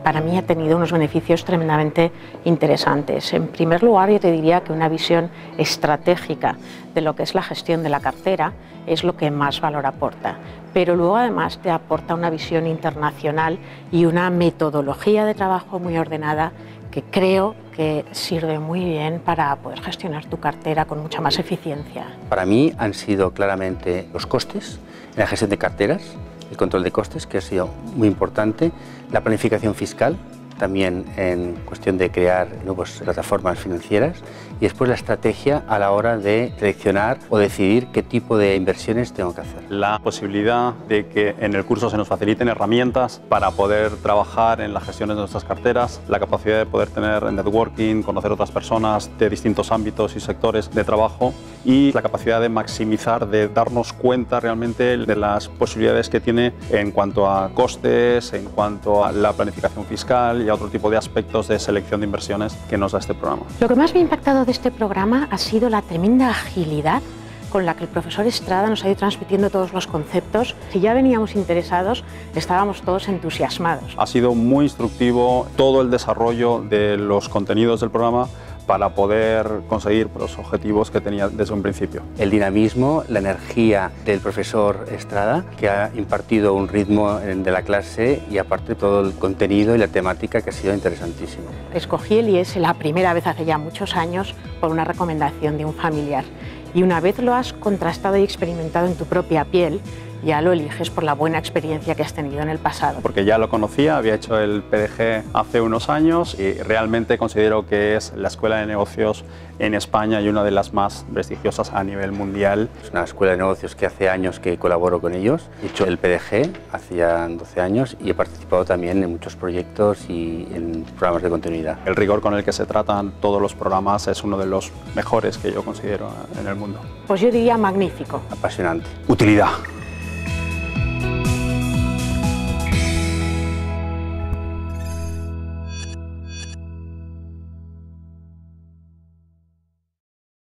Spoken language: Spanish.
para mí ha tenido unos beneficios tremendamente interesantes. En primer lugar, yo te diría que una visión estratégica de lo que es la gestión de la cartera es lo que más valor aporta, pero luego además te aporta una visión internacional y una metodología de trabajo muy ordenada que creo que sirve muy bien para poder gestionar tu cartera con mucha más eficiencia. Para mí han sido claramente los costes en la gestión de carteras, el control de costes, que ha sido muy importante, la planificación fiscal, también en cuestión de crear nuevas plataformas financieras, y después la estrategia a la hora de seleccionar o decidir qué tipo de inversiones tengo que hacer. La posibilidad de que en el curso se nos faciliten herramientas para poder trabajar en la gestión de nuestras carteras, la capacidad de poder tener networking, conocer otras personas de distintos ámbitos y sectores de trabajo, y la capacidad de maximizar, de darnos cuenta realmente de las posibilidades que tiene en cuanto a costes, en cuanto a la planificación fiscal y a otro tipo de aspectos de selección de inversiones que nos da este programa. Lo que más me ha impactado de este programa ha sido la tremenda agilidad con la que el profesor Estrada nos ha ido transmitiendo todos los conceptos. Si ya veníamos interesados, estábamos todos entusiasmados. Ha sido muy instructivo todo el desarrollo de los contenidos del programa para poder conseguir los objetivos que tenía desde un principio. El dinamismo, la energía del profesor Estrada, que ha impartido un ritmo de la clase, y aparte todo el contenido y la temática, que ha sido interesantísimo. Escogí el IES la primera vez hace ya muchos años por una recomendación de un familiar, y una vez lo has contrastado y experimentado en tu propia piel, ya lo eliges por la buena experiencia que has tenido en el pasado. Porque ya lo conocía, había hecho el PDG hace unos años y realmente considero que es la escuela de negocios en España y una de las más prestigiosas a nivel mundial. Es una escuela de negocios que hace años que colaboro con ellos. He hecho el PDG hacía 12 años y he participado también en muchos proyectos y en programas de continuidad. El rigor con el que se tratan todos los programas es uno de los mejores que yo considero en el mundo. Pues yo diría magnífico. Apasionante. Utilidad.